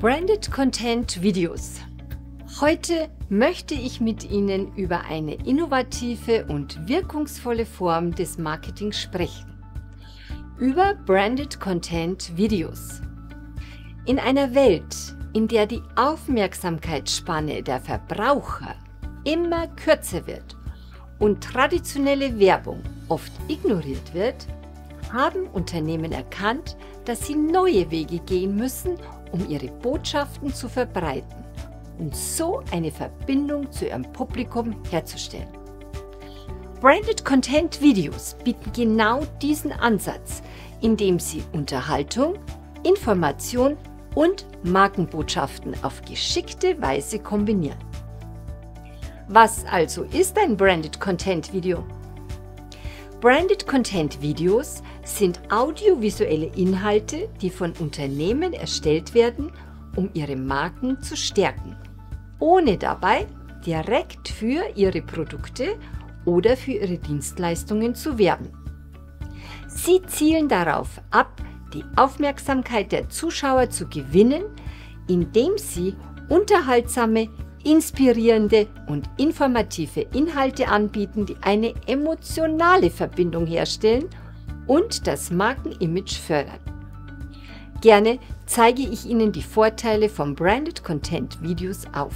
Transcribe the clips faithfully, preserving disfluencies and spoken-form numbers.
Branded Content Videos. Heute möchte ich mit Ihnen über eine innovative und wirkungsvolle Form des Marketings sprechen. Über Branded Content Videos. In einer Welt, in der die Aufmerksamkeitsspanne der Verbraucher immer kürzer wird und traditionelle Werbung oft ignoriert wird, haben Unternehmen erkannt, dass sie neue Wege gehen müssen, um ihre Botschaften zu verbreiten und so eine Verbindung zu ihrem Publikum herzustellen. Branded Content Videos bieten genau diesen Ansatz, indem sie Unterhaltung, Information und Markenbotschaften auf geschickte Weise kombinieren. Was also ist ein Branded Content Video? Branded Content Videos sind audiovisuelle Inhalte, die von Unternehmen erstellt werden, um ihre Marken zu stärken, ohne dabei direkt für ihre Produkte oder für ihre Dienstleistungen zu werben. Sie zielen darauf ab, die Aufmerksamkeit der Zuschauer zu gewinnen, indem sie unterhaltsame, inspirierende und informative Inhalte anbieten, die eine emotionale Verbindung herstellen und das Markenimage fördern. Gerne zeige ich Ihnen die Vorteile von Branded Content Videos auf.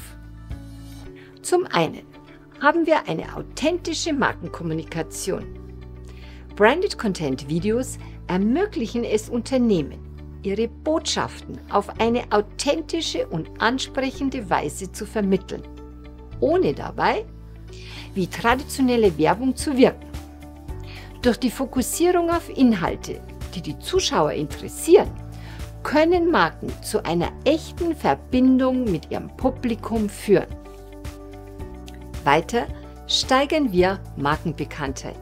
Zum einen haben wir eine authentische Markenkommunikation. Branded Content Videos ermöglichen es Unternehmen, ihre Botschaften auf eine authentische und ansprechende Weise zu vermitteln, ohne dabei wie traditionelle Werbung zu wirken. Durch die Fokussierung auf Inhalte, die die Zuschauer interessieren, können Marken zu einer echten Verbindung mit ihrem Publikum führen. Weiter steigern wir Markenbekanntheit.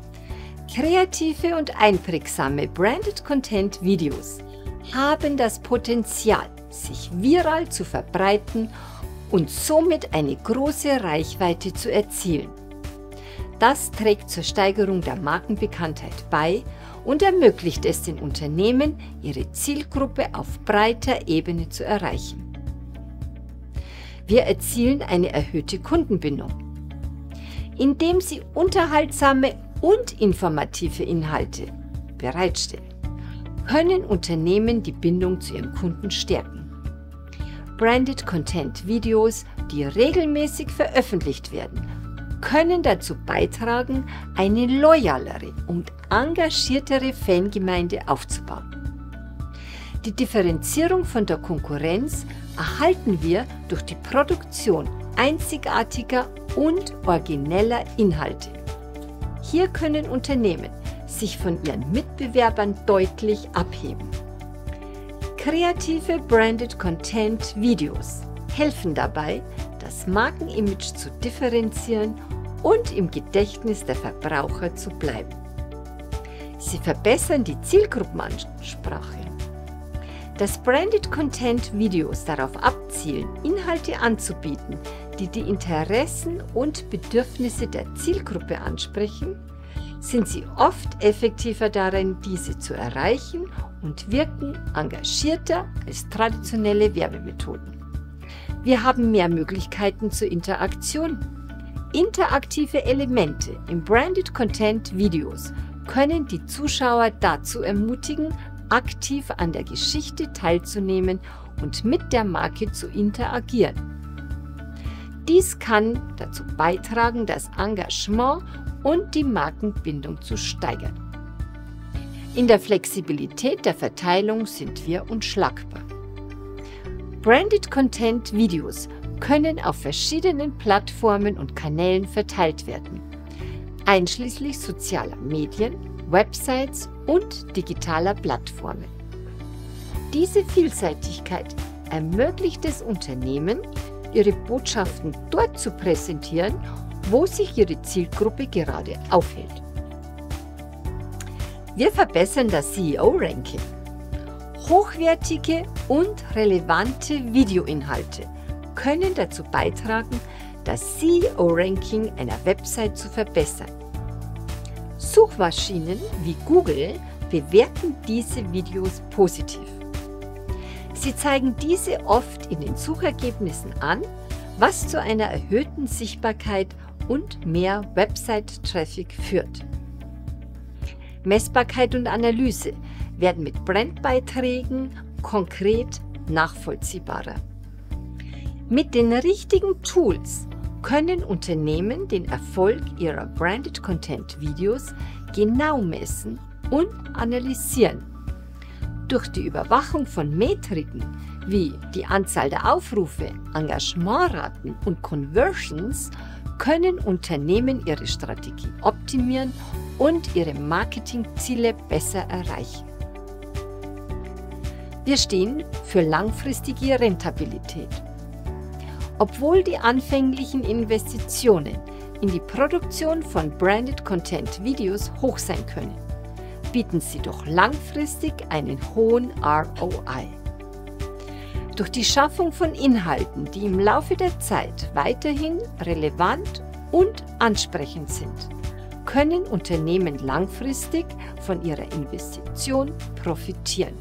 Kreative und einprägsame Branded Content Videos haben das Potenzial, sich viral zu verbreiten und somit eine große Reichweite zu erzielen. Das trägt zur Steigerung der Markenbekanntheit bei und ermöglicht es den Unternehmen, ihre Zielgruppe auf breiter Ebene zu erreichen. Wir erzielen eine erhöhte Kundenbindung. Indem sie unterhaltsame und informative Inhalte bereitstellen, können Unternehmen die Bindung zu ihren Kunden stärken. Branded Content Videos, die regelmäßig veröffentlicht werden, können dazu beitragen, eine loyalere und engagiertere Fangemeinde aufzubauen. Die Differenzierung von der Konkurrenz erhalten wir durch die Produktion einzigartiger und origineller Inhalte. Hier können Unternehmen sich von ihren Mitbewerbern deutlich abheben. Kreative Branded Content Videos helfen dabei, das Markenimage zu differenzieren und im Gedächtnis der Verbraucher zu bleiben. Sie verbessern die Zielgruppenansprache. Dass Branded Content Videos darauf abzielen, Inhalte anzubieten, die die Interessen und Bedürfnisse der Zielgruppe ansprechen, sind sie oft effektiver darin, diese zu erreichen und wirken engagierter als traditionelle Werbemethoden. Wir haben mehr Möglichkeiten zur Interaktion. Interaktive Elemente in Branded Content Videos können die Zuschauer dazu ermutigen, aktiv an der Geschichte teilzunehmen und mit der Marke zu interagieren. Dies kann dazu beitragen, das Engagement und die Markenbindung zu steigern. In der Flexibilität der Verteilung sind wir unschlagbar. Branded Content Videos können auf verschiedenen Plattformen und Kanälen verteilt werden, einschließlich sozialer Medien, Websites und digitaler Plattformen. Diese Vielseitigkeit ermöglicht es Unternehmen, ihre Botschaften dort zu präsentieren, wo sich ihre Zielgruppe gerade aufhält. Wir verbessern das S E O-Ranking. Hochwertige und relevante Videoinhalte können dazu beitragen, das S E O-Ranking einer Website zu verbessern. Suchmaschinen wie Google bewerten diese Videos positiv. Sie zeigen diese oft in den Suchergebnissen an, was zu einer erhöhten Sichtbarkeit und mehr Website-Traffic führt. Messbarkeit und Analyse werden mit Brandbeiträgen konkret nachvollziehbarer. Mit den richtigen Tools können Unternehmen den Erfolg ihrer Branded Content Videos genau messen und analysieren. Durch die Überwachung von Metriken wie die Anzahl der Aufrufe, Engagementraten und Conversions können Unternehmen ihre Strategie optimieren und ihre Marketingziele besser erreichen. Wir stehen für langfristige Rentabilität. Obwohl die anfänglichen Investitionen in die Produktion von Branded Content Videos hoch sein können, bieten sie doch langfristig einen hohen R O I. Durch die Schaffung von Inhalten, die im Laufe der Zeit weiterhin relevant und ansprechend sind, können Unternehmen langfristig von ihrer Investition profitieren.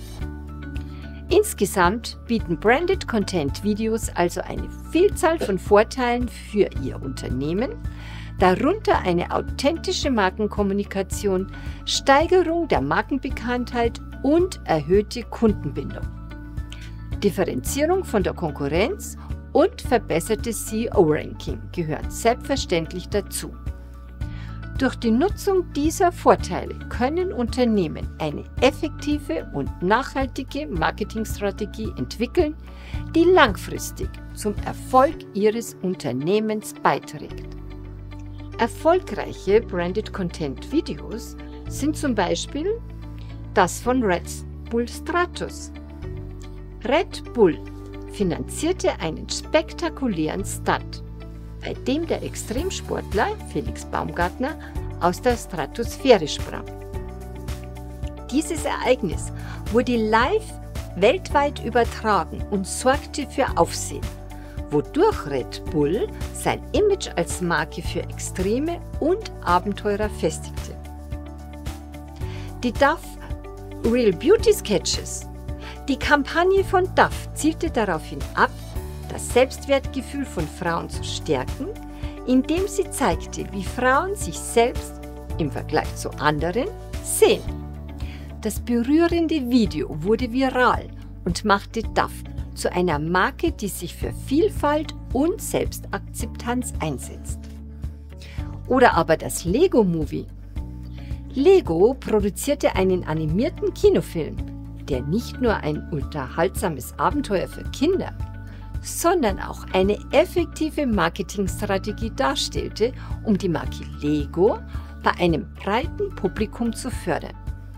Insgesamt bieten Branded Content Videos also eine Vielzahl von Vorteilen für Ihr Unternehmen, darunter eine authentische Markenkommunikation, Steigerung der Markenbekanntheit und erhöhte Kundenbindung. Differenzierung von der Konkurrenz und verbessertes S E O-Ranking gehören selbstverständlich dazu. Durch die Nutzung dieser Vorteile können Unternehmen eine effektive und nachhaltige Marketingstrategie entwickeln, die langfristig zum Erfolg ihres Unternehmens beiträgt. Erfolgreiche Branded Content Videos sind zum Beispiel das von Red Bull Stratos. Red Bull finanzierte einen spektakulären Stunt, bei dem der Extremsportler Felix Baumgartner aus der Stratosphäre sprang. Dieses Ereignis wurde live weltweit übertragen und sorgte für Aufsehen, wodurch Red Bull sein Image als Marke für Extreme und Abenteurer festigte. Die Dove Real Beauty Sketches. Die Kampagne von Dove zielte daraufhin ab, das Selbstwertgefühl von Frauen zu stärken, indem sie zeigte, wie Frauen sich selbst im Vergleich zu anderen sehen. Das berührende Video wurde viral und machte Dove zu einer Marke, die sich für Vielfalt und Selbstakzeptanz einsetzt. Oder aber das Lego Movie. Lego produzierte einen animierten Kinofilm, der nicht nur ein unterhaltsames Abenteuer für Kinder, sondern auch eine effektive Marketingstrategie darstellte, um die Marke Lego bei einem breiten Publikum zu fördern.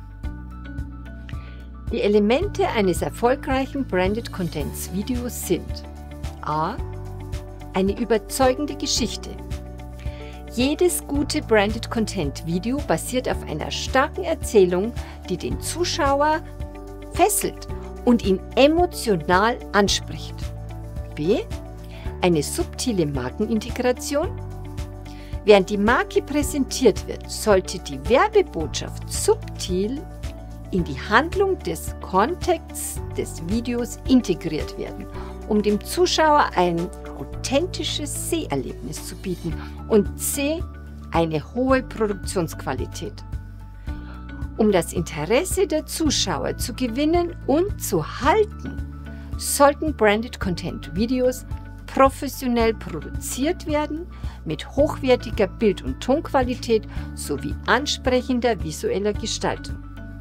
Die Elemente eines erfolgreichen Branded Contents Videos sind a. Eine überzeugende Geschichte. Jedes gute Branded Content Video basiert auf einer starken Erzählung, die den Zuschauer fesselt und ihn emotional anspricht. B. Eine subtile Markenintegration. Während die Marke präsentiert wird, sollte die Werbebotschaft subtil in die Handlung des Kontexts des Videos integriert werden, um dem Zuschauer ein authentisches Seherlebnis zu bieten, und C. Eine hohe Produktionsqualität. Um das Interesse der Zuschauer zu gewinnen und zu halten, sollten Branded Content Videos professionell produziert werden, mit hochwertiger Bild- und Tonqualität sowie ansprechender visueller Gestaltung.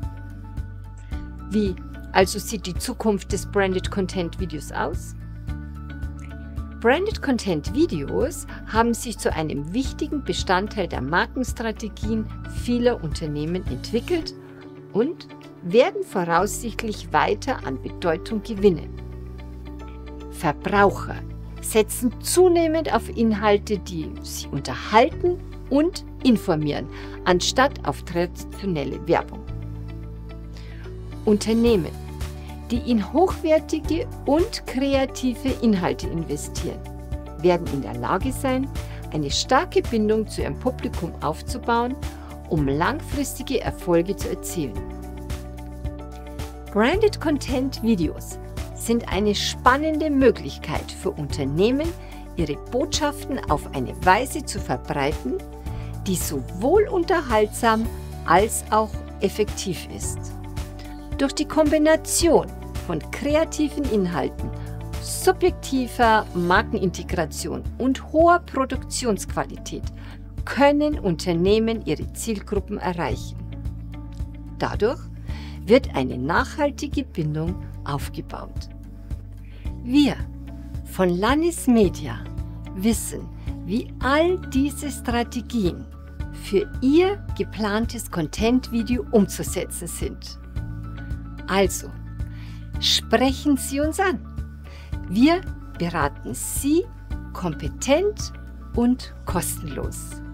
Wie also sieht die Zukunft des Branded Content Videos aus? Branded Content Videos haben sich zu einem wichtigen Bestandteil der Markenstrategien vieler Unternehmen entwickelt und werden voraussichtlich weiter an Bedeutung gewinnen. Verbraucher setzen zunehmend auf Inhalte, die sie unterhalten und informieren, anstatt auf traditionelle Werbung. Unternehmen, die in hochwertige und kreative Inhalte investieren, werden in der Lage sein, eine starke Bindung zu ihrem Publikum aufzubauen, um langfristige Erfolge zu erzielen. Branded Content Videos sind eine spannende Möglichkeit für Unternehmen, ihre Botschaften auf eine Weise zu verbreiten, die sowohl unterhaltsam als auch effektiv ist. Durch die Kombination von kreativen Inhalten, subjektiver Markenintegration und hoher Produktionsqualität können Unternehmen ihre Zielgruppen erreichen. Dadurch wird eine nachhaltige Bindung aufgebaut. Wir von Lannis Media wissen, wie all diese Strategien für Ihr geplantes Content-Video umzusetzen sind. Also, sprechen Sie uns an. Wir beraten Sie kompetent und kostenlos.